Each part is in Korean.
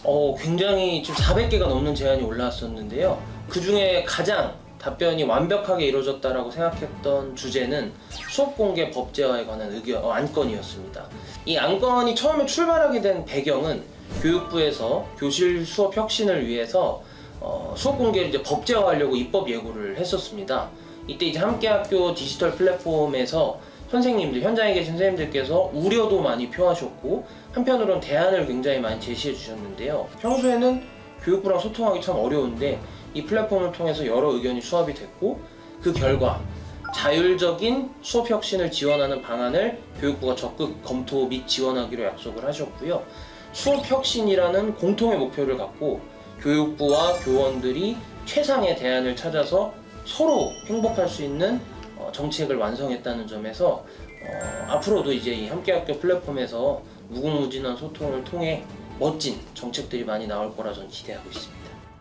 굉장히 지금 400개가 넘는 제안이 올라왔었는데요. 그중에 가장 답변이 완벽하게 이루어졌다라고 생각했던 주제는 수업 공개 법제화에 관한 안건이었습니다. 이 안건이 처음에 출발하게 된 배경은 교육부에서 교실 수업 혁신을 위해서 수업 공개를 이제 법제화하려고 입법 예고를 했었습니다. 이때 이제 함께학교 디지털 플랫폼에서 선생님들, 현장에 계신 선생님들께서 우려도 많이 표하셨고 한편으로는 대안을 굉장히 많이 제시해 주셨는데요. 평소에는 교육부랑 소통하기 참 어려운데 이 플랫폼을 통해서 여러 의견이 수합이 됐고 그 결과 자율적인 수업 혁신을 지원하는 방안을 교육부가 적극 검토 및 지원하기로 약속을 하셨고요. 수업 혁신이라는 공통의 목표를 갖고 교육부와 교원들이 최상의 대안을 찾아서 서로 행복할 수 있는 정책을 완성했다는 점에서 앞으로도 이제 이 함께학교 플랫폼에서 무궁무진한 소통을 통해 멋진 정책들이 많이 나올 거라 저는 기대하고 있습니다.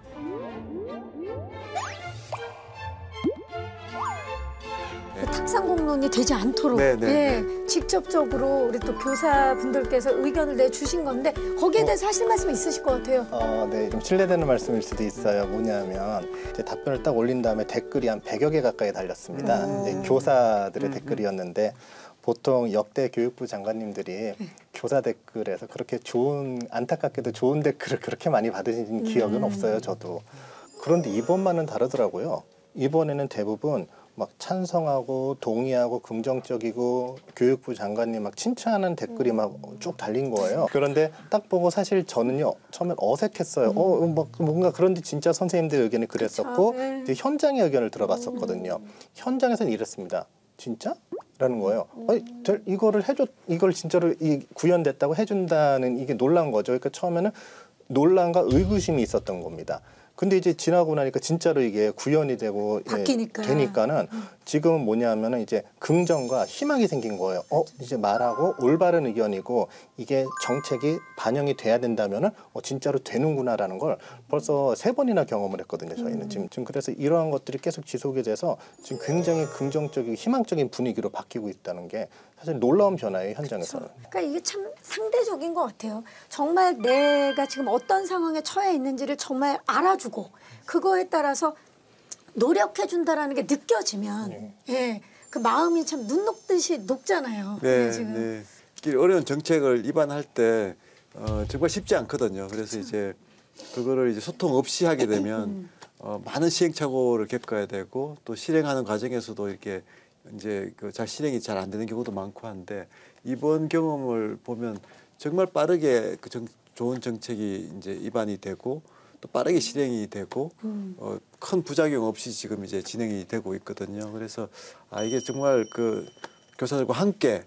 탁상공론이 되지 않도록 직접적으로 우리 또 교사분들께서 의견을 내주신 건데 거기에 대해서 하실 말씀이 있으실 것 같아요. 네, 좀 실례되는 말씀일 수도 있어요. 뭐냐면 이제 답변을 딱 올린 다음에 댓글이 한 100여 개 가까이 달렸습니다. 이제 교사들의 댓글이었는데 보통 역대 교육부 장관님들이 교사 댓글에서 그렇게 안타깝게도 좋은 댓글을 그렇게 많이 받으신 기억은 없어요, 저도. 그런데 이번만은 다르더라고요. 이번에는 대부분 막 찬성하고 동의하고 긍정적이고 교육부 장관님 막 칭찬하는 댓글이 막 쭉 달린 거예요. 그런데 딱 보고 사실 저는요 처음엔 어색했어요. 막 뭔가 그런데 진짜 선생님들 의견이 그랬었고 근데 현장의 의견을 들어봤었거든요. 현장에서는 이랬습니다. 진짜? 라는 거예요. 이걸 진짜로 구현됐다고 해준다는 이게 놀라운 거죠. 그러니까 처음에는 논란과 의구심이 있었던 겁니다. 근데 이제 지나고 나니까 진짜로 이게 구현이 되고 되니까는 지금은 뭐냐면은 이제 긍정과 희망이 생긴 거예요. 이제 말하고 올바른 의견이고 이게 정책이 반영이 돼야 된다면은 진짜로 되는구나라는 걸 벌써 3번이나 경험을 했거든요. 저희는 지금 그래서 이러한 것들이 계속 지속이 돼서 지금 굉장히 긍정적이고 희망적인 분위기로 바뀌고 있다는 게 사실 놀라운 변화예요, 현장에서는. 그러니까 이게 참 상대적인 것 같아요. 정말 내가 지금 어떤 상황에 처해 있는지를 정말 알아주고 그거에 따라서 노력해준다라는 게 느껴지면 그 마음이 참 눈 녹듯이 녹잖아요. 지금. 어려운 정책을 입안할 때 정말 쉽지 않거든요. 그래서 이제 그거를 이제 소통 없이 하게 되면 많은 시행착오를 겪어야 되고 또 실행하는 과정에서도 이렇게 이제 잘 실행이 잘 안 되는 경우도 많고 한데 이번 경험을 보면 정말 빠르게 좋은 정책이 이제 입안이 되고 또 빠르게 실행이 되고 큰 부작용 없이 지금 이제 진행이 되고 있거든요. 그래서 이게 정말 교사들과 함께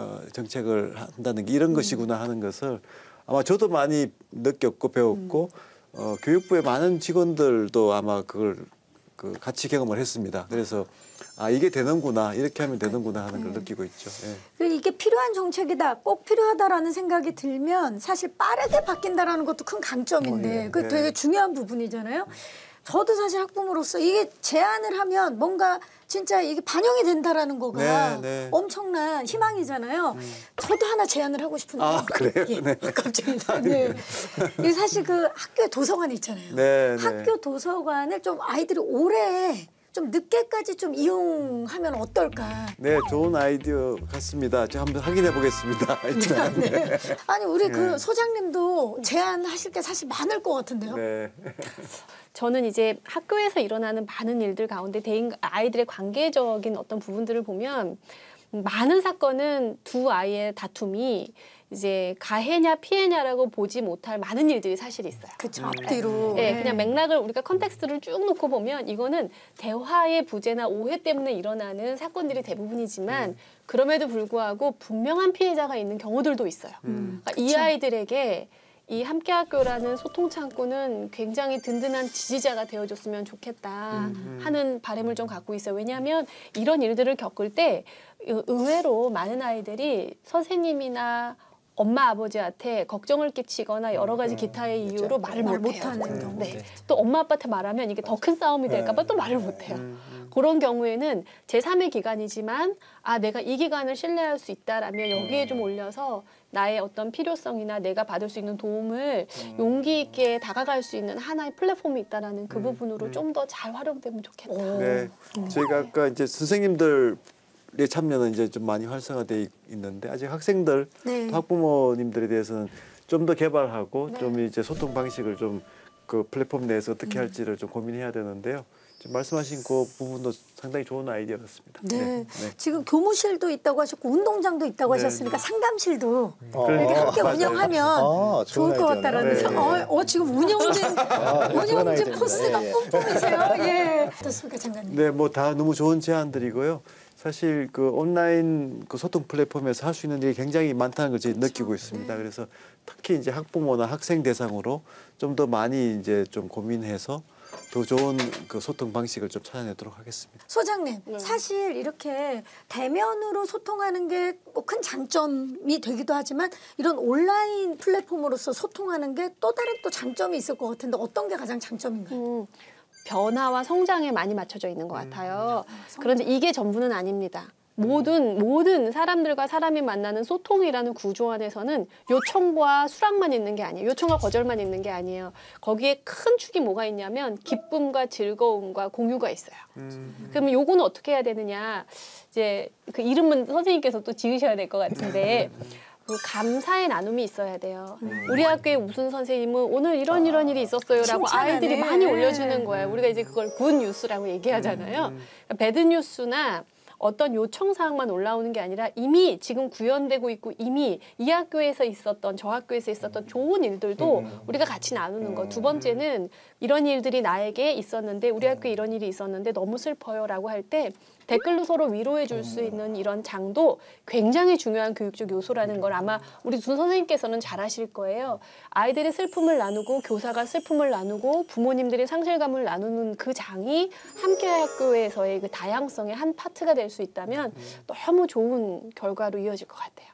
정책을 한다는 게 이런 것이구나 하는 것을 아마 저도 많이 느꼈고 배웠고 교육부의 많은 직원들도 아마 그걸 같이 경험을 했습니다. 그래서 이게 되는구나, 이렇게 하면 되는구나 하는 걸 느끼고 있죠. 이게 필요한 정책이다, 꼭 필요하다라는 생각이 들면 사실 빠르게 바뀐다라는 것도 큰 강점인데 그게 되게 중요한 부분이잖아요. 저도 사실 학부모로서 이게 제안을 하면 뭔가 진짜 이게 반영이 된다라는 거가 엄청난 희망이잖아요. 저도 하나 제안을 하고 싶은데. 그래요? 갑자기. 이게 사실 그 학교 도서관 있잖아요. 학교 도서관을 좀 아이들이 오래 좀 늦게까지 좀 이용하면 어떨까? 네, 좋은 아이디어 같습니다. 제가 한번 확인해 보겠습니다. 아니 우리 그 소장님도 제안하실 게 사실 많을 것 같은데요. 저는 이제 학교에서 일어나는 많은 일들 가운데 아이들의 관계적인 어떤 부분들을 보면 많은 사건은 두 아이의 다툼이 이제 가해냐 피해냐라고 보지 못할 많은 일들이 사실 있어요. 그렇죠. 앞뒤로. 그냥 맥락을 우리가 컨텍스트를 쭉 놓고 보면 이거는 대화의 부재나 오해 때문에 일어나는 사건들이 대부분이지만 그럼에도 불구하고 분명한 피해자가 있는 경우들도 있어요. 그러니까 이 아이들에게 이 함께학교라는 소통 창구는 굉장히 든든한 지지자가 되어줬으면 좋겠다 하는 바람을 좀 갖고 있어요. 왜냐하면 이런 일들을 겪을 때 의외로 많은 아이들이 선생님이나 엄마 아버지한테 걱정을 끼치거나 여러 가지 기타의 이유로 말을 못하는 경우. 또 엄마 아빠한테 말하면 이게 더 큰 싸움이 될까 봐 또 말을 못해요. 그런 경우에는 제3의 기관이지만 내가 이 기관을 신뢰할 수 있다라면 여기에 좀 올려서 나의 어떤 필요성이나 내가 받을 수 있는 도움을 용기 있게 다가갈 수 있는 하나의 플랫폼이 있다라는 그 부분으로 좀 더 잘 활용되면 좋겠다. 네, 저희가 아까 이제 선생님들의 참여는 이제 좀 많이 활성화돼 있는데 아직 학생들, 네. 또 학부모님들에 대해서는 좀 더 개발하고 네. 좀 이제 소통 방식을 좀 그 플랫폼 내에서 어떻게 할지를 좀 고민해야 되는데요. 지금 말씀하신 그 부분도 상당히 좋은 아이디어 같습니다. 네. 지금 교무실도 있다고 하셨고 운동장도 있다고 네, 하셨으니까 상담실도 그러니까 이렇게 함께 맞아요. 운영하면 좋을 것 같다라는 네. 생각. 지금 운영진 좋은 아이디어입니다. 포스가 예, 예. 뿜뿜이세요. 예. 어떻습니까, 장관님? 네, 뭐 다 너무 좋은 제안들이고요. 사실 그 온라인 그 소통 플랫폼에서 할 수 있는 일이 굉장히 많다는 걸 저희 느끼고 있습니다. 그래서 특히 이제 학부모나 학생 대상으로 좀 더 많이 이제 좀 고민해서 더 좋은 그 소통 방식을 좀 찾아내도록 하겠습니다. 소장님, 사실 이렇게 대면으로 소통하는 게 뭐 큰 장점이 되기도 하지만 이런 온라인 플랫폼으로서 소통하는 게 또 다른 또 장점이 있을 것 같은데 어떤 게 가장 장점인가요? 변화와 성장에 많이 맞춰져 있는 것 같아요. 그런데 이게 전부는 아닙니다. 모든 사람들과 사람이 만나는 소통이라는 구조 안에서는 요청과 수락만 있는 게 아니에요. 요청과 거절만 있는 게 아니에요. 거기에 큰 축이 뭐가 있냐면 기쁨과 즐거움과 공유가 있어요. 그러면 요거는 어떻게 해야 되느냐. 이제 그 이름은 선생님께서 또 지으셔야 될 것 같은데 그 감사의 나눔이 있어야 돼요. 우리 학교의 무슨 선생님은 오늘 이런 일이 있었어요라고 칭찬하네. 아이들이 많이 올려주는 거예요. 우리가 이제 그걸 굿 뉴스라고 얘기하잖아요. 배드 뉴스나 어떤 요청 사항만 올라오는 게 아니라 이미 지금 구현되고 있고 이미 이 학교에서 있었던 저 학교에서 있었던 좋은 일들도 우리가 같이 나누는 거. 두 번째는 이런 일들이 나에게 있었는데 우리 학교에 이런 일이 있었는데 너무 슬퍼요라고 할 때 댓글로 서로 위로해 줄 수 있는 이런 장도 굉장히 중요한 교육적 요소라는 걸 아마 우리 준 선생님께서는 잘 아실 거예요. 아이들이 슬픔을 나누고 교사가 슬픔을 나누고 부모님들이 상실감을 나누는 그 장이 함께 학교에서의 그 다양성의 한 파트가 될 수 있다면 너무 좋은 결과로 이어질 것 같아요.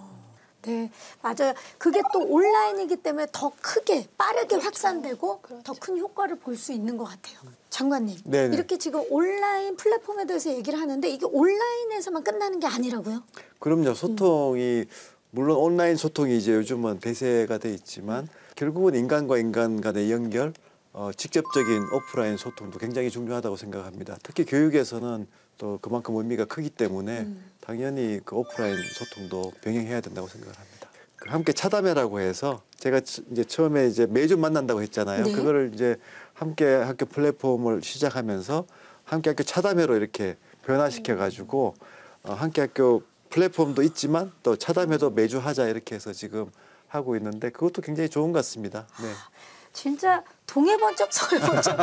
네, 맞아요. 그게 또 온라인이기 때문에 더 크게 빠르게 확산되고 더 큰 효과를 볼 수 있는 것 같아요. 장관님, 네네. 이렇게 지금 온라인 플랫폼에 대해서 얘기를 하는데 이게 온라인에서만 끝나는 게 아니라고요? 그럼요. 소통이 물론 온라인 소통이 이제 요즘은 대세가 돼 있지만 결국은 인간과 인간 간의 연결, 직접적인 오프라인 소통도 굉장히 중요하다고 생각합니다. 특히 교육에서는 또 그만큼 의미가 크기 때문에 당연히 그 오프라인 소통도 병행해야 된다고 생각합니다. 그 함께 차담회라고 해서 제가 이제 처음에 이제 매주 만난다고 했잖아요. 네. 그거를 이제 함께 학교 플랫폼을 시작하면서 함께 학교 차담회로 이렇게 변화시켜 가지고 함께 학교 플랫폼도 있지만 또 차담회도 매주 하자 이렇게 해서 지금 하고 있는데 그것도 굉장히 좋은 것 같습니다. 네. 진짜 동해번쩍 서해번쩍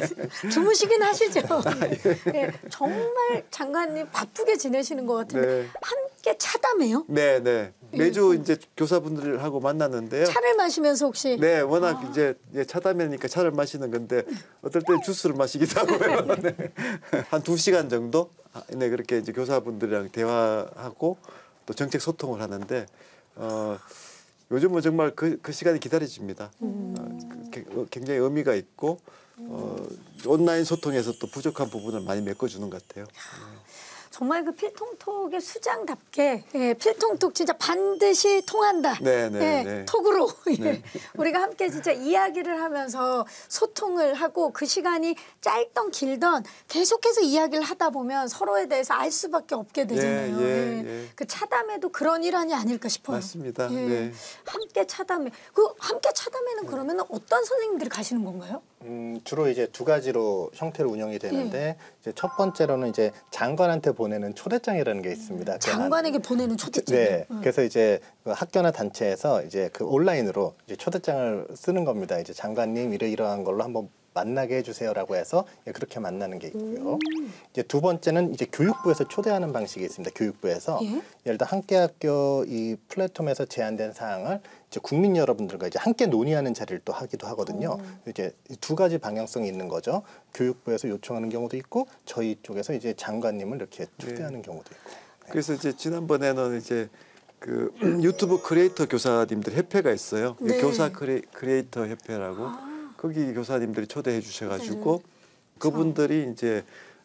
주무시긴 하시죠. 네, 정말 장관님 바쁘게 지내시는 것 같은데 네. 함께 차담해요? 네, 네. 매주 이제 교사분들하고 만나는데요. 차를 마시면서 혹시 네, 워낙 이제 차담회니까 차를 마시는 건데 어떨 때 주스를 마시기도 하고요. 네. 한 2시간 정도 네, 그렇게 이제 교사분들이랑 대화하고 또 정책 소통을 하는데 요즘은 정말 그 시간이 기다려집니다. 굉장히 의미가 있고 온라인 소통에서 또 부족한 부분을 많이 메꿔주는 것 같아요. 정말 그 필통톡의 수장답게 필통톡 진짜 반드시 통한다. 네, 네, 네. 톡으로 우리가 함께 진짜 이야기를 하면서 소통을 하고 그 시간이 짧던 길던 계속해서 이야기를 하다 보면 서로에 대해서 알 수밖에 없게 되잖아요. 예. 그 차담회도 그런 일환이 아닐까 싶어요. 맞습니다. 예. 네. 함께 차담회. 그 함께 차담회는 그러면 어떤 선생님들이 가시는 건가요? 주로 이제 두 가지로 형태로 운영이 되는데 이제 첫 번째로는 이제 장관한테 보내는 초대장이라는 게 있습니다. 장관에게 보내는 초대장. 네, 그래서 이제 그 학교나 단체에서 이제 그 온라인으로 이제 초대장을 쓰는 겁니다. 이제 장관님 이러이러한 걸로 한번 만나게 해주세요라고 해서 그렇게 만나는 게 있고요. 이제 두 번째는 이제 교육부에서 초대하는 방식이 있습니다. 교육부에서 예를 들어 함께학교 이 플랫폼에서 제안된 사항을 이제 국민 여러분들과 이제 함께 논의하는 자리를 또 하기도 하거든요. 이제 두 가지 방향성이 있는 거죠. 교육부에서 요청하는 경우도 있고 저희 쪽에서 이제 장관님을 이렇게 초대하는 경우도 있고. 그래서 이제 지난번에는 이제 그 유튜브 크리에이터 교사님들 협회가 있어요. 네. 교사 크리에이터 협회라고 거기 교사님들이 초대해 주셔가지고 그분들이 이제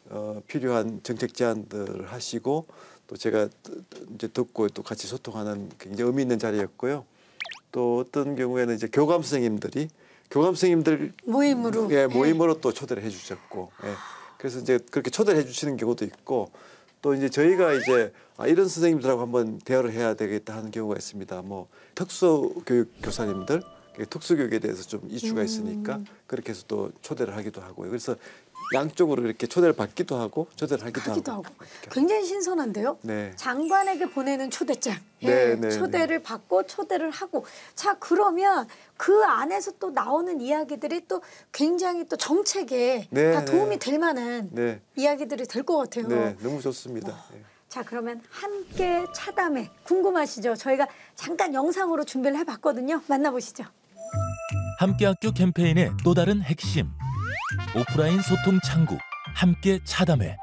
필요한 정책 제안들을 하시고 또 제가 이제 듣고 또 같이 소통하는 굉장히 의미 있는 자리였고요. 또 어떤 경우에는 이제 교감 선생님들 모임으로. 예, 모임으로 또 초대를 해주셨고, 예. 그래서 이제 그렇게 초대를 해주시는 경우도 있고, 또 이제 저희가 이제 이런 선생님들하고 한번 대화를 해야 되겠다 하는 경우가 있습니다. 뭐 특수교육 교사님들, 특수교육에 대해서 좀 이슈가 있으니까 그렇게 해서 또 초대를 하기도 하고요. 그래서 양쪽으로 이렇게 초대를 받기도 하고 초대를 하기도 하고. 굉장히 신선한데요. 네. 장관에게 보내는 초대장. 네, 네, 초대를 받고 초대를 하고. 자, 그러면 그 안에서 또 나오는 이야기들이 또 굉장히 또 정책에 네, 다 도움이 네. 될 만한 네. 이야기들이 될 것 같아요. 네, 너무 좋습니다. 네. 자, 그러면 함께 차담회 궁금하시죠? 저희가 잠깐 영상으로 준비를 해봤거든요. 만나보시죠. 함께학교 캠페인의 또 다른 핵심, 오프라인 소통 창구 함께 차담회.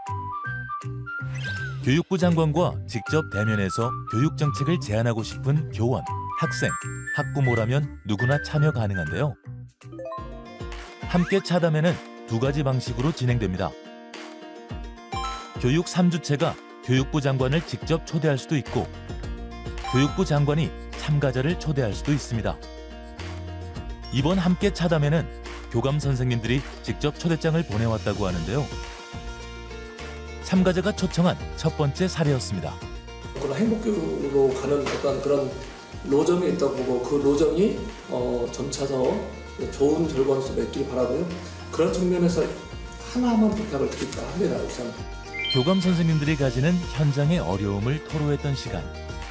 교육부 장관과 직접 대면해서 교육 정책을 제안하고 싶은 교원, 학생, 학부모라면 누구나 참여 가능한데요. 함께 차담회는 두 가지 방식으로 진행됩니다. 교육 3주체가 교육부 장관을 직접 초대할 수도 있고, 교육부 장관이 참가자를 초대할 수도 있습니다. 이번 함께 차담회는 교감 선생님들이 직접 초대장을 보내왔다고 하는데요. 참가자가 초청한 첫 번째 사례였습니다. 그런 행복교육으로 가는 어떤 그런 로점이 있다고 보고 그 로점이 점차서 좋은 결과로서 맺길 바라고요. 그런 측면에서 하나만 부탁을 드릴까 합니다. 우선. 교감 선생님들이 가지는 현장의 어려움을 토로했던 시간.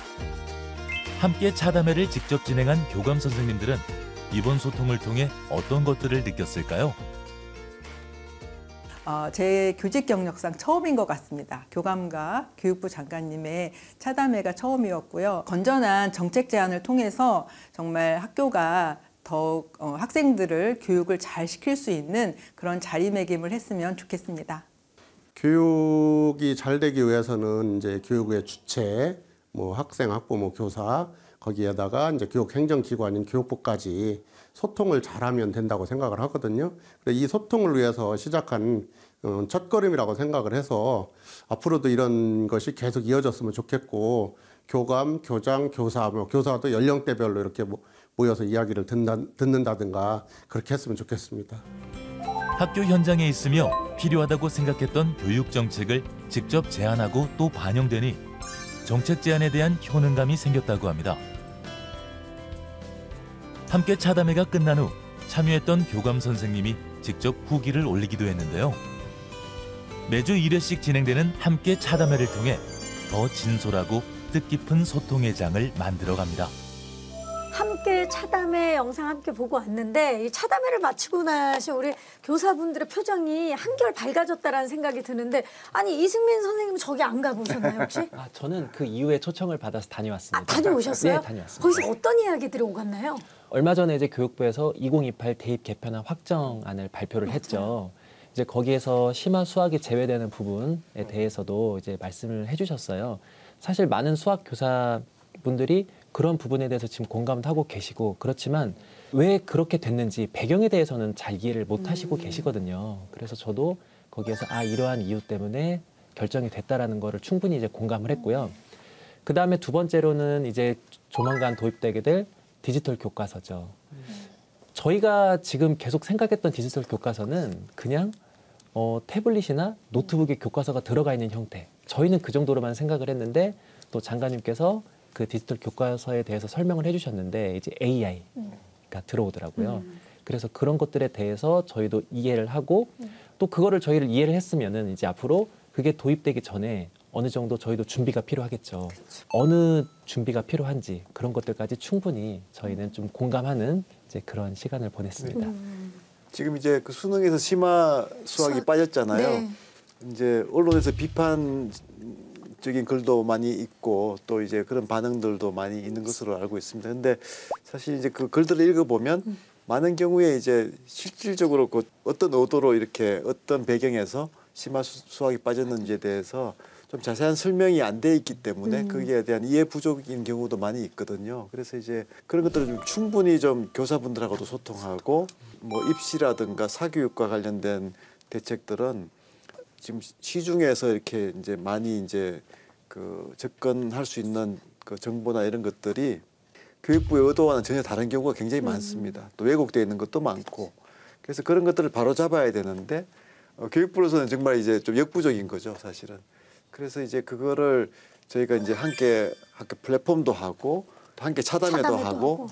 함께 차담회를 직접 진행한 교감 선생님들은 이번 소통을 통해 어떤 것들을 느꼈을까요? 제 교직 경력상 처음인 것 같습니다. 교감과 교육부 장관님의 차담회가 처음이었고요. 건전한 정책 제안을 통해서 정말 학교가 더욱 학생들을 교육을 잘 시킬 수 있는 그런 자리매김을 했으면 좋겠습니다. 교육이 잘 되기 위해서는 이제 교육의 주체, 뭐 학생, 학부모, 교사, 거기에다가 이제 교육 행정기관인 교육부까지 소통을 잘하면 된다고 생각을 하거든요. 이 소통을 위해서 시작한 첫걸음이라고 생각을 해서 앞으로도 이런 것이 계속 이어졌으면 좋겠고, 교감, 교장, 교사, 교사도 연령대별로 이렇게 모여서 이야기를 듣는다든가 그렇게 했으면 좋겠습니다. 학교 현장에 있으며 필요하다고 생각했던 교육 정책을 직접 제안하고 또 반영되니 정책 제안에 대한 효능감이 생겼다고 합니다. 함께 차담회가 끝난 후 참여했던 교감 선생님이 직접 후기를 올리기도 했는데요. 매주 1회씩 진행되는 함께 차담회를 통해 더 진솔하고 뜻깊은 소통의 장을 만들어갑니다. 함께 차담회 영상 함께 보고 왔는데 이 차담회를 마치고 나신 우리 교사분들의 표정이 한결 밝아졌다라는 생각이 드는데, 아니 이승민 선생님은 저기 안 가보셨나요 혹시? 저는 그 이후에 초청을 받아서 다녀왔습니다. 다녀오셨어요? 네, 다녀왔습니다. 거기서 어떤 이야기들이 오갔나요? 얼마 전에 이제 교육부에서 2028 대입 개편안 확정안을 발표를 했죠. 이제 거기에서 심화 수학이 제외되는 부분에 대해서도 이제 말씀을 해주셨어요. 사실 많은 수학 교사분들이 그런 부분에 대해서 지금 공감도 하고 계시고, 그렇지만 왜 그렇게 됐는지 배경에 대해서는 잘 이해를 못 하시고 계시거든요. 그래서 저도 거기에서 이러한 이유 때문에 결정이 됐다라는 거를 충분히 이제 공감을 했고요. 그 다음에 두 번째로는 이제 조만간 도입되게 될 디지털 교과서죠. 저희가 지금 계속 생각했던 디지털 교과서는 그냥 태블릿이나 노트북에 교과서가 들어가 있는 형태. 저희는 그 정도로만 생각을 했는데, 또 장관님께서 그 디지털 교과서에 대해서 설명을 해주셨는데 이제 AI가 들어오더라고요. 그래서 그런 것들에 대해서 저희도 이해를 하고 또 그거를 저희를 이해를 했으면은 이제 앞으로 그게 도입되기 전에 어느 정도 저희도 준비가 필요하겠죠. 어느 준비가 필요한지 그런 것들까지 충분히 저희는 좀 공감하는 이제 그런 시간을 보냈습니다. 지금 이제 그 수능에서 심화 수학이 빠졌잖아요. 네. 이제 언론에서 비판적인 글도 많이 있고 또 이제 그런 반응들도 많이 있는 것으로 알고 있습니다. 근데 사실 이제 그 글들을 읽어보면 많은 경우에 이제 실질적으로 그 어떤 의도로 이렇게 어떤 배경에서 심화 수학이 빠졌는지에 대해서 좀 자세한 설명이 안 돼 있기 때문에 거기에 대한 이해 부족인 경우도 많이 있거든요. 그래서 이제 그런 것들을 좀 충분히 좀 교사분들하고도 소통하고 뭐 입시라든가 사교육과 관련된 대책들은 지금 시중에서 이렇게 이제 많이 이제 그 접근할 수 있는 그 정보나 이런 것들이 교육부의 의도와는 전혀 다른 경우가 굉장히 많습니다. 또 왜곡되어 있는 것도 많고. 그래서 그런 것들을 바로 잡아야 되는데 교육부로서는 정말 이제 좀 역부족인 거죠, 사실은. 그래서 이제 그거를 저희가 이제 함께 학교 플랫폼도 하고 또 함께 차담회도 하고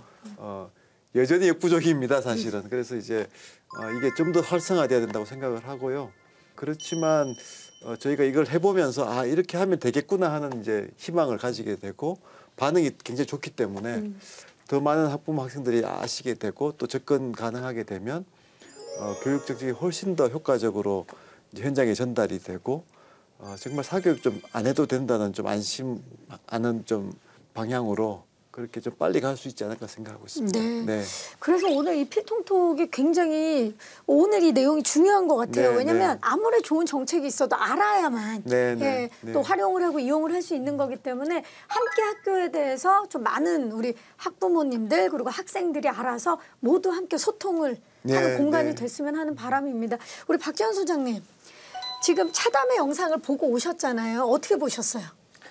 여전히 역부족입니다, 사실은. 그래서 이제 이게 좀 더 활성화돼야 된다고 생각을 하고요. 그렇지만 저희가 이걸 해보면서 아 이렇게 하면 되겠구나 하는 이제 희망을 가지게 되고 반응이 굉장히 좋기 때문에 더 많은 학부모 학생들이 아시게 되고 또 접근 가능하게 되면 교육 정책이 훨씬 더 효과적으로 이제 현장에 전달이 되고 정말 사교육 좀 안 해도 된다는 좀 안심하는 좀 방향으로 그렇게 좀 빨리 갈 수 있지 않을까 생각하고 있습니다. 네. 네. 그래서 오늘 이 필통톡이 굉장히 오늘 이 내용이 중요한 것 같아요. 네, 왜냐하면 네. 아무리 좋은 정책이 있어도 알아야만 네, 네, 네. 또 활용을 하고 이용을 할 수 있는 거기 때문에 함께 학교에 대해서 좀 많은 우리 학부모님들 그리고 학생들이 알아서 모두 함께 소통을 네, 하는 공간이 네. 됐으면 하는 바람입니다. 우리 박지원 소장님 지금 차담회 영상을 보고 오셨잖아요. 어떻게 보셨어요?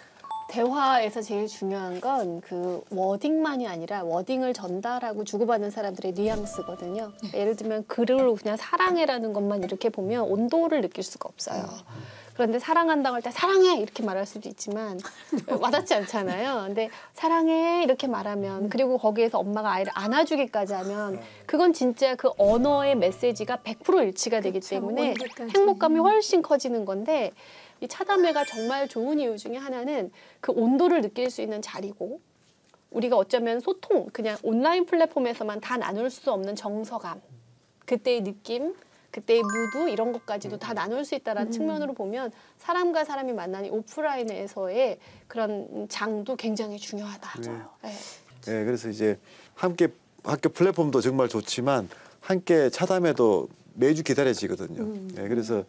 대화에서 제일 중요한 건 그 워딩만이 아니라 워딩을 전달하고 주고받는 사람들의 뉘앙스거든요. 예를 들면 글을 그냥 사랑해라는 것만 이렇게 보면 온도를 느낄 수가 없어요. 그런데 사랑한다고 할 때 사랑해 이렇게 말할 수도 있지만 와닿지 않잖아요. 근데 사랑해 이렇게 말하면 그리고 거기에서 엄마가 아이를 안아주기까지 하면 그건 진짜 그 언어의 메시지가 100% 일치가 되기 때문에 행복감이 훨씬 커지는 건데 이 차담회가 정말 좋은 이유 중에 하나는 그 온도를 느낄 수 있는 자리고 우리가 어쩌면 소통, 그냥 온라인 플랫폼에서만 다 나눌 수 없는 정서감, 그때의 느낌, 그때의 무드 이런 것까지도 다 나눌 수 있다는 측면으로 보면 사람과 사람이 만나는 오프라인에서의 그런 장도 굉장히 중요하다. 네. 네. 네, 그래서 이제 함께 학교 플랫폼도 정말 좋지만 함께 차담회도 매주 기다려지거든요. 네, 그래서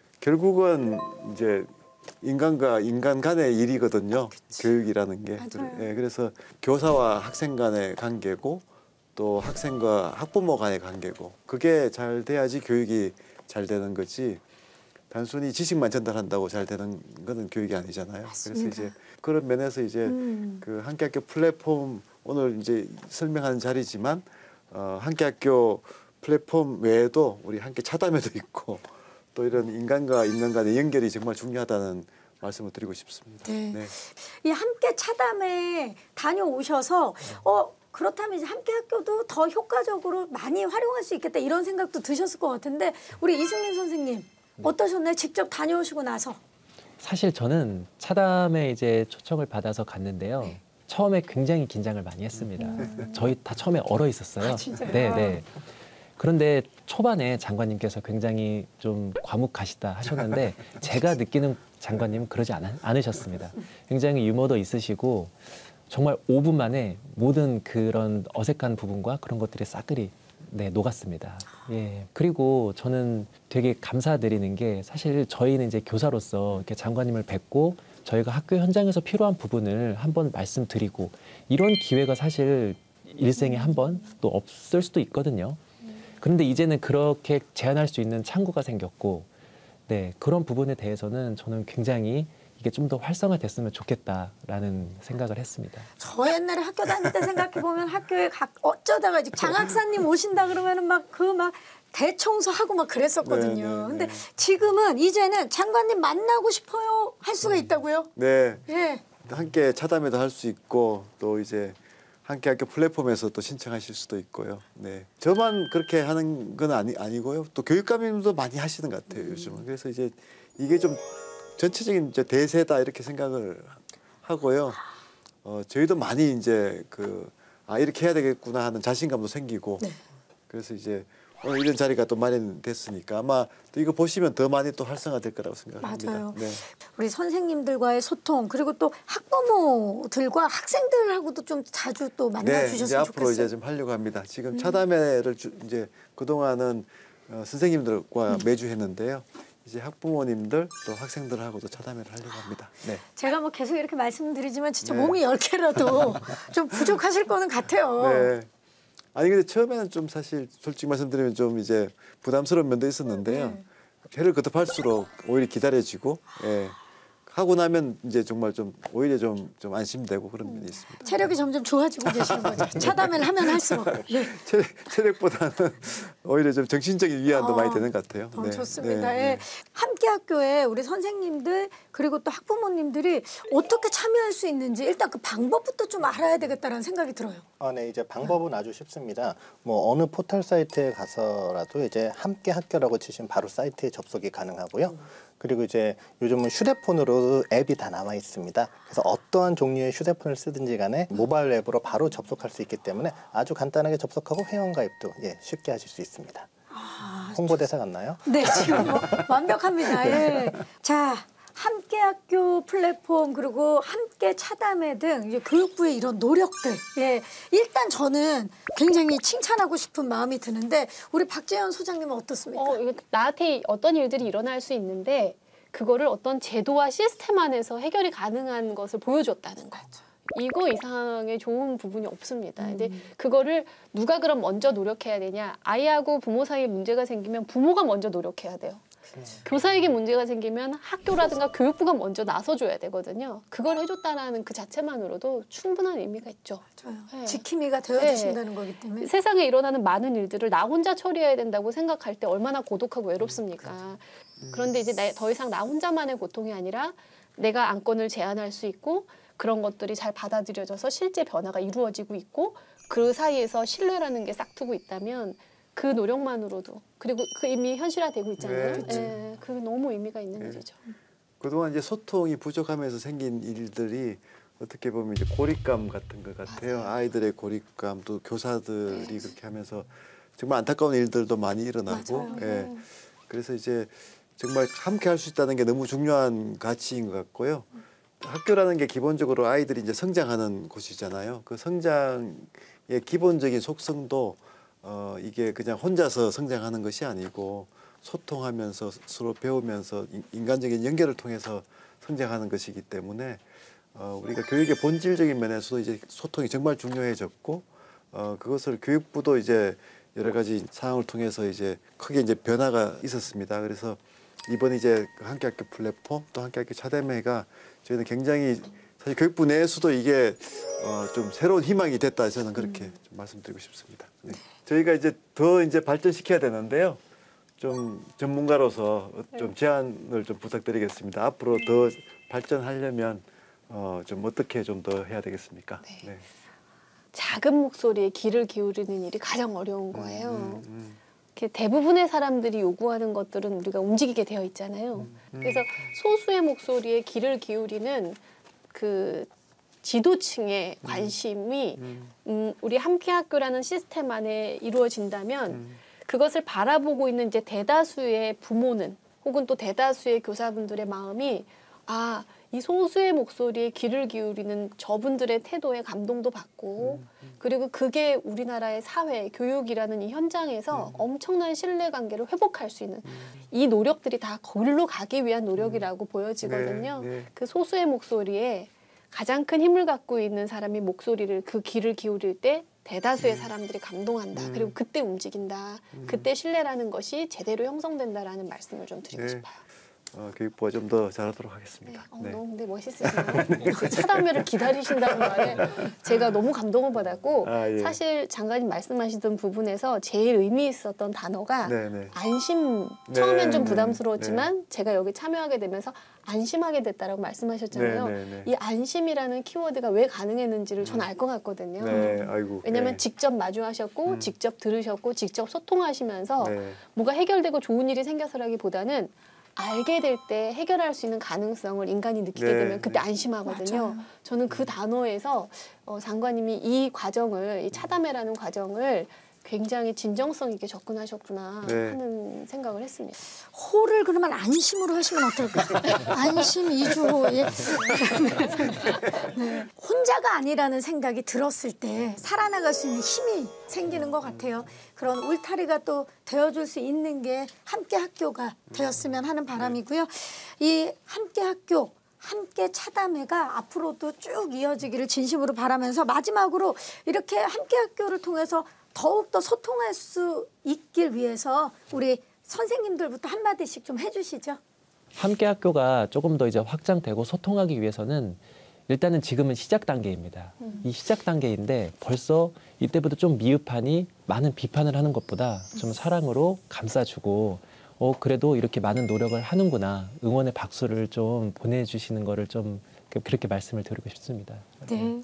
결국은 이제 인간과 인간 간의 일이거든요. 교육이라는 게. 네, 그래서 교사와 학생 간의 관계고 또 학생과 학부모 간의 관계고 그게 잘 돼야지 교육이 잘 되는 거지 단순히 지식만 전달한다고 잘 되는 거는 교육이 아니잖아요. 맞습니다. 그래서 이제 그런 면에서 이제 그 함께학교 플랫폼 오늘 이제 설명하는 자리지만 함께학교 플랫폼 외에도 우리 함께 차담회도 있고 또 이런 인간과 인간 간의 연결이 정말 중요하다는 말씀을 드리고 싶습니다. 네. 네. 이 함께 차담회 다녀오셔서 그렇다면 이제 함께 학교도 더 효과적으로 많이 활용할 수 있겠다 이런 생각도 드셨을 것 같은데 우리 이승민 선생님 어떠셨나요? 직접 다녀오시고 나서. 사실 저는 차담에 이제 초청을 받아서 갔는데요. 처음에 굉장히 긴장을 많이 했습니다. 저희 다 처음에 얼어 있었어요. 아, 진짜요? 네. 그런데 초반에 장관님께서 굉장히 좀 과묵하시다 하셨는데 제가 느끼는 장관님은 그러지 않으셨습니다. 굉장히 유머도 있으시고 정말 5분 만에 모든 그런 어색한 부분과 그런 것들이 싸그리 녹았습니다. 예. 그리고 저는 되게 감사드리는 게 사실 저희는 이제 교사로서 이렇게 장관님을 뵙고 저희가 학교 현장에서 필요한 부분을 한번 말씀드리고 이런 기회가 사실 일생에 한 번 또 없을 수도 있거든요. 그런데 이제는 그렇게 제한할 수 있는 창구가 생겼고 그런 부분에 대해서는 저는 굉장히 이게 좀 더 활성화됐으면 좋겠다라는 생각을 했습니다. 저 옛날에 학교 다닐 때 생각해보면 학교에 어쩌다가 장학사님 오신다 그러면은 막 대청소하고 막 그랬었거든요. 근데 지금은 이제는 장관님 만나고 싶어요 할 수가 있다고요? 네. 예. 함께 차담회도 할 수 있고 또 이제 함께 학교 플랫폼에서 또 신청하실 수도 있고요. 네. 저만 그렇게 하는 건 아니고요. 또 교육감님도 많이 하시는 것 같아요, 요즘은. 그래서 이제 이게 좀 전체적인 이제 대세다 이렇게 생각을 하고요. 저희도 많이 이제 이렇게 해야 되겠구나 하는 자신감도 생기고. 그래서 이제 오늘 이런 자리가 또 마련됐으니까 아마 또 이거 보시면 더 많이 또 활성화될 거라고 생각합니다. 맞아요. 네. 우리 선생님들과의 소통 그리고 또 학부모들과 학생들하고도 좀 자주 또 만나주셨으면 이제 앞으로 좋겠어요. 이제 좀 하려고 합니다. 지금 차담회를 이제 그동안은 선생님들과 매주 했는데요. 이제 학부모님들 또 학생들하고도 차담회를 하려고 합니다. 네. 제가 뭐 계속 이렇게 말씀드리지만 진짜 몸이 10개라도 좀 부족하실 거는 같아요. 네. 아니 근데 처음에는 좀 사실 솔직히 말씀드리면 좀 이제 부담스러운 면도 있었는데요. 해를 거듭할수록 오히려 기다려지고 예. 하고 나면 이제 정말 좀 오히려 좀 안심되고 그런 면이 있습니다. 체력이 점점 좋아지고 계시는 거죠. 차담회를 하면 할수록. 네. 체력보다는 오히려 좀 정신적인 위안도 많이 되는 것 같아요. 좋습니다. 예. 함께 학교에 우리 선생님들 그리고 또 학부모님들이 어떻게 참여할 수 있는지 일단 그 방법부터 좀 알아야 되겠다라는 생각이 들어요. 네, 이제 방법은 아주 쉽습니다. 뭐 어느 포털 사이트에 가서라도 이제 함께 학교라고 치시면 바로 사이트에 접속이 가능하고요. 그리고 이제 요즘은 휴대폰으로 앱이 다 나와 있습니다. 그래서 어떠한 종류의 휴대폰을 쓰든지 간에 모바일 앱으로 바로 접속할 수 있기 때문에 아주 간단하게 접속하고 회원가입도 쉽게 하실 수 있습니다. 홍보대사 같나요? 네, 지금 뭐 완벽합니다. 예. 자, 함께 학교 플랫폼 그리고 함께 차담회 등 이제 교육부의 이런 노력들. 예. 일단 저는 굉장히 칭찬하고 싶은 마음이 드는데 우리 박재현 소장님은 어떻습니까? 이거 나한테 어떤 일들이 일어날 수 있는데 그거를 어떤 제도와 시스템 안에서 해결이 가능한 것을 보여줬다는 거. 이거 이상의 좋은 부분이 없습니다. 근데 그거를 누가 그럼 먼저 노력해야 되냐? 아이하고 부모 사이에 문제가 생기면 부모가 먼저 노력해야 돼요. 교사에게 문제가 생기면 학교라든가 교육부가 먼저 나서줘야 되거든요. 그걸 해줬다는 그 자체만으로도 충분한 의미가 있죠. 맞아요. 네. 지킴이가 되어주신다는 거기 때문에. 세상에 일어나는 많은 일들을 나 혼자 처리해야 된다고 생각할 때 얼마나 고독하고 외롭습니까. 그런데 이제 더 이상 나 혼자만의 고통이 아니라 내가 안건을 제안할 수 있고 그런 것들이 잘 받아들여져서 실제 변화가 이루어지고 있고 그 사이에서 신뢰라는 게 싹트고 있다면 그 노력만으로도 그리고 그 이미 현실화되고 있잖아요. 네, 그게 너무 의미가 있는 일이죠. 그동안 이제 소통이 부족하면서 생긴 일들이 어떻게 보면 이제 고립감 같은 것 같아요. 맞아요. 아이들의 고립감 또 교사들이 그렇게 하면서 정말 안타까운 일들도 많이 일어나고 그래서 이제 정말 함께 할 수 있다는 게 너무 중요한 가치인 것 같고요. 학교라는 게 기본적으로 아이들이 이제 성장하는 곳이잖아요. 그 성장의 기본적인 속성도 이게 그냥 혼자서 성장하는 것이 아니고 소통하면서 서로 배우면서 인간적인 연결을 통해서 성장하는 것이기 때문에 우리가 교육의 본질적인 면에서도 이제 소통이 정말 중요해졌고 그것을 교육부도 이제 여러 가지 상황을 통해서 이제 크게 이제 변화가 있었습니다. 그래서 이번 이제 함께학교 플랫폼 또 함께학교 차담회가 저희는 굉장히 사실 교육부 내에서도 이게 좀 새로운 희망이 됐다 저는 그렇게 좀 말씀드리고 싶습니다. 네. 저희가 이제 더 이제 발전시켜야 되는데요. 좀 전문가로서 좀 제안을 좀 부탁드리겠습니다. 앞으로 더 발전하려면 좀 어떻게 좀 더 해야 되겠습니까? 네. 작은 목소리에 귀를 기울이는 일이 가장 어려운 거예요. 대부분의 사람들이 요구하는 것들은 우리가 움직이게 되어 있잖아요. 그래서 소수의 목소리에 귀를 기울이는 그 지도층의 관심이 우리 함께학교라는 시스템 안에 이루어진다면 그것을 바라보고 있는 이제 대다수의 부모는 혹은 또 대다수의 교사분들의 마음이 이 소수의 목소리에 귀를 기울이는 저분들의 태도에 감동도 받고 그리고 그게 우리나라의 사회, 교육이라는 이 현장에서 엄청난 신뢰관계를 회복할 수 있는 이 노력들이 다 거기로 가기 위한 노력이라고 보여지거든요. 그 소수의 목소리에 가장 큰 힘을 갖고 있는 사람이 목소리를 그 귀를 기울일 때 대다수의 사람들이 감동한다. 그리고 그때 움직인다. 그때 신뢰라는 것이 제대로 형성된다라는 말씀을 좀 드리고 싶어요. 교육부가 좀 더 잘하도록 하겠습니다. 너무 근데 멋있으시네요. 그 차담회를 기다리신다는 말에 제가 너무 감동을 받았고 사실 장관님 말씀하시던 부분에서 제일 의미 있었던 단어가 안심. 처음엔 좀 부담스러웠지만 제가 여기 참여하게 되면서 안심하게 됐다라고 말씀하셨잖아요. 이 안심이라는 키워드가 왜 가능했는지를 전 알 것 같거든요. 왜냐하면 직접 마주하셨고 직접 들으셨고 직접 소통하시면서 뭐가 해결되고 좋은 일이 생겨서라기보다는 알게 될 때 해결할 수 있는 가능성을 인간이 느끼게 되면 그때 안심하거든요. 맞아요. 저는 그 단어에서 장관님이 이 과정을, 이 차담회라는 과정을 굉장히 진정성 있게 접근하셨구나 하는 생각을 했습니다. 호를 그러면 안심으로 하시면 어떨까요? 안심 2주. 혼자가 아니라는 생각이 들었을 때 살아나갈 수 있는 힘이 생기는 것 같아요. 그런 울타리가 또 되어줄 수 있는 게 함께 학교가 되었으면 하는 바람이고요. 이 함께 학교 함께 차담회가 앞으로도 쭉 이어지기를 진심으로 바라면서 마지막으로 이렇게 함께 학교를 통해서 더욱더 소통할 수 있길 위해서 우리 선생님들부터 한마디씩 좀 해주시죠. 함께 학교가 조금 더 이제 확장되고 소통하기 위해서는 일단은 지금은 시작 단계입니다. 이 시작 단계인데 벌써 이때부터 좀 미흡하니 많은 비판을 하는 것보다 좀 사랑으로 감싸주고 그래도 이렇게 많은 노력을 하는구나, 응원의 박수를 좀 보내주시는 거를 좀 그렇게 말씀을 드리고 싶습니다. 네.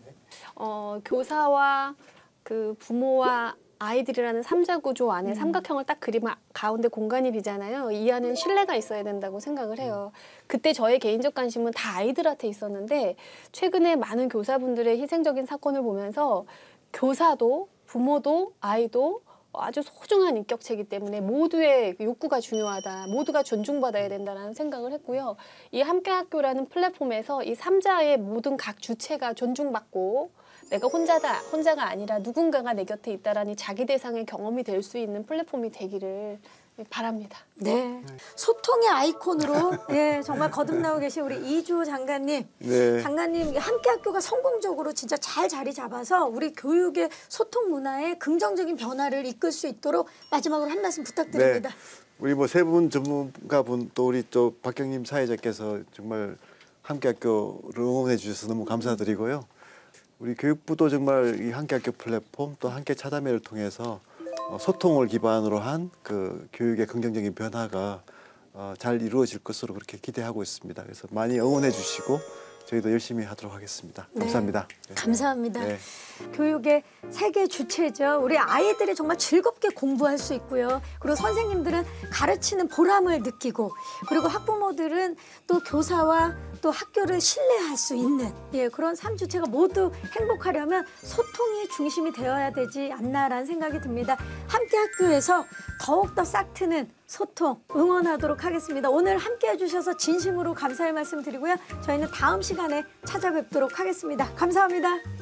교사와 그 부모와 아이들이라는 삼자 구조 안에 삼각형을 딱 그리면 가운데 공간이 비잖아요. 이 안은 신뢰가 있어야 된다고 생각을 해요. 그때 저의 개인적 관심은 다 아이들한테 있었는데 최근에 많은 교사분들의 희생적인 사건을 보면서 교사도 부모도 아이도 아주 소중한 인격체이기 때문에 모두의 욕구가 중요하다. 모두가 존중받아야 된다는 생각을 했고요. 이 함께학교라는 플랫폼에서 이 삼자의 모든 각 주체가 존중받고 내가 혼자가 아니라 누군가가 내 곁에 있다라는 자기 대상의 경험이 될 수 있는 플랫폼이 되기를 바랍니다. 네. 소통의 아이콘으로 예, 정말 거듭나고 계신 우리 이주호 장관님. 네. 장관님 함께학교가 성공적으로 진짜 잘 자리 잡아서 우리 교육의 소통 문화에 긍정적인 변화를 이끌 수 있도록 마지막으로 한 말씀 부탁드립니다. 네. 우리 뭐 세 분 전문가분 또 우리 또 박경림 사회자께서 정말 함께학교를 응원해 주셔서 너무 감사드리고요. 우리 교육부도 정말 이 함께학교 플랫폼 또 함께 차담회를 통해서 소통을 기반으로 한 그 교육의 긍정적인 변화가 잘 이루어질 것으로 그렇게 기대하고 있습니다. 그래서 많이 응원해 주시고 저희도 열심히 하도록 하겠습니다. 감사합니다. 네. 감사합니다. 네. 교육의 세계 주체죠. 우리 아이들이 정말 즐겁게 공부할 수 있고요. 그리고 선생님들은 가르치는 보람을 느끼고, 그리고 학부모들은 또 교사와 또 학교를 신뢰할 수 있는 그런 삶 주체가 모두 행복하려면 소통이 중심이 되어야 되지 않나라는 생각이 듭니다. 함께 학교에서 더욱더 싹트는 소통 응원하도록 하겠습니다. 오늘 함께 해주셔서 진심으로 감사의 말씀 드리고요. 저희는 다음 시간에 찾아뵙도록 하겠습니다. 감사합니다.